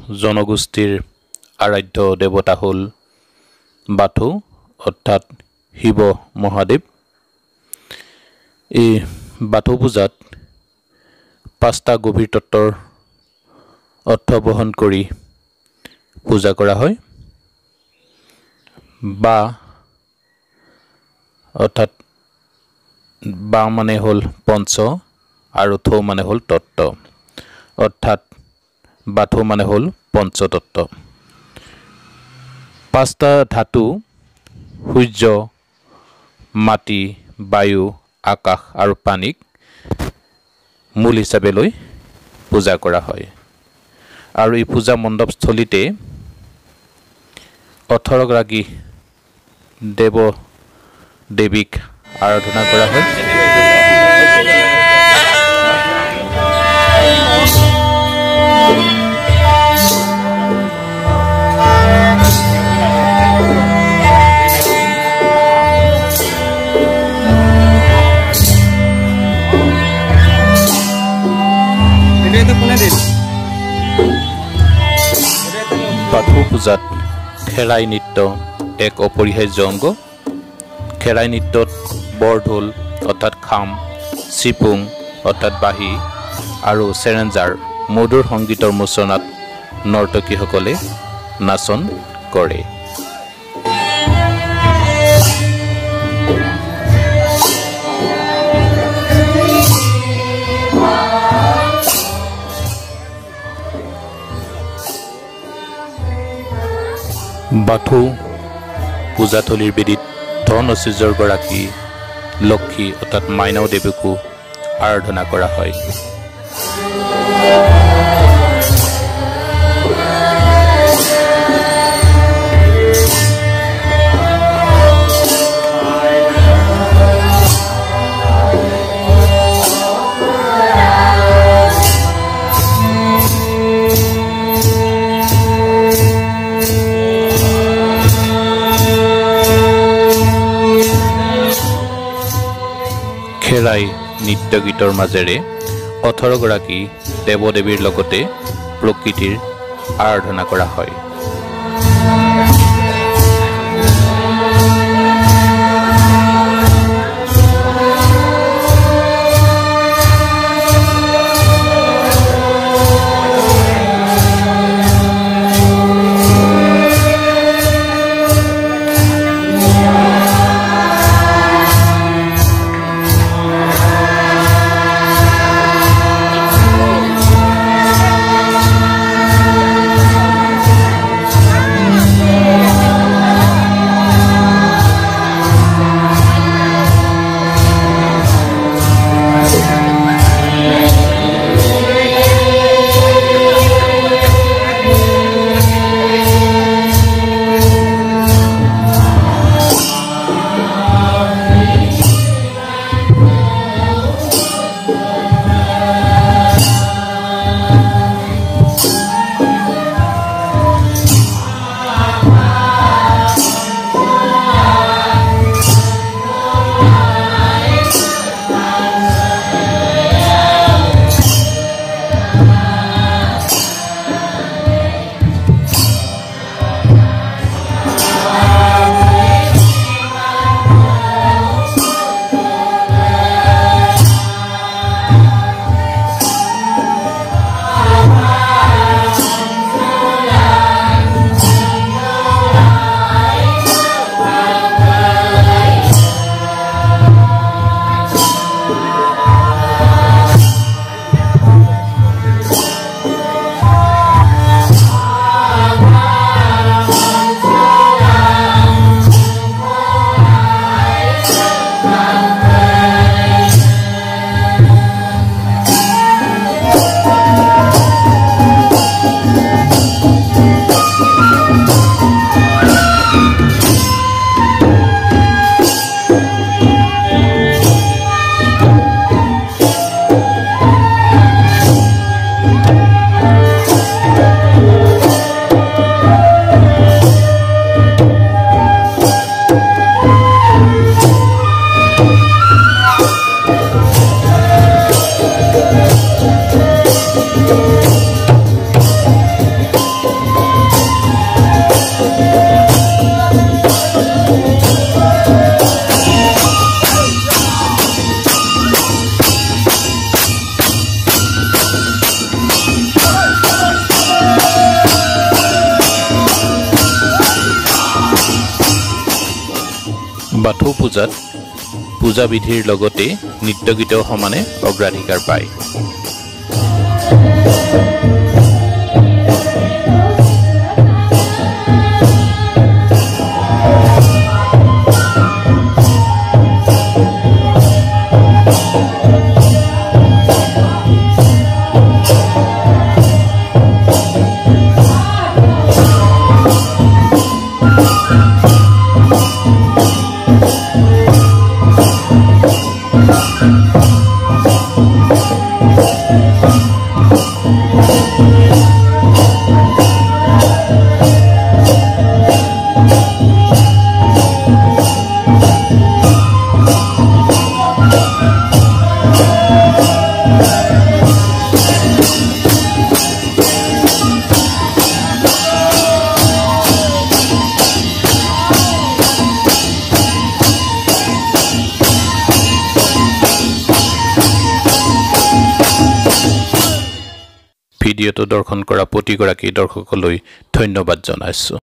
জনগোষ্ঠীৰ আৰাধ্য দেৱতা হ'ল বাথৌ অৰ্থাৎ শিৱ মহাদেৱ। এই বাথৌ পূজাত 5টা গভীৰ তত্ত্বৰ অৰ্থ বহন কৰি পূজা কৰা হয়। বা অৰ্থাৎ বা মানে হ'ল পঞ্চ আৰু থৌ মানে হ'ল তত্ত্ব, অৰ্থাৎ বাথৌ মানে হ'ল পঞ্চতত্ত্ব। 5টা ধাতু সূৰ্য, মাটি, বায়ু, আকাশ আৰু পানীক মূল হিচাপে লৈ পূজা কৰা হয়। আৰু এই পূজা মণ্ডপস্থলীতে 18 গৰাকী দেৱ দেৱীক আৰাধনা কৰা হয়। বাথৌ পূজাত খেৰাই নৃত্য এক অপৰিহাৰ্য অংগ। খেৰাই নৃত্যত বৰঢোল অৰ্থাৎ খাম, চিপুং অৰ্থাৎ বাঁহী আৰু চেৰেঞ্জাৰ মধুৰ সংগীতৰ মোচনাত নৰ্তকীসকলে নাচন কৰে। বাথৌ পূজাথলীৰ বেদীত ধন ঐশ্বৰ্যৰ গৰাকী লক্ষী অৰ্থাৎ মাইনাও দেৱীকো আৰাধনা কৰা হয়। খেৰাই নৃত্য গীতৰ মাজেৰে 18 গৰাকী দেৱদেৱীৰ লগতে প্ৰকৃতিৰ আৰাধনা কৰা হয়। বাথৌ পূজাত পূজা বিধিৰ লগতে নৃত্য গীতেও সমানে অগ্ৰাধিকাৰ পায়। ভিডিঅ'টো দৰ্শন কৰা প্ৰতিগৰাকী দৰ্শকলৈ ধন্যবাদ জনাইছোঁ।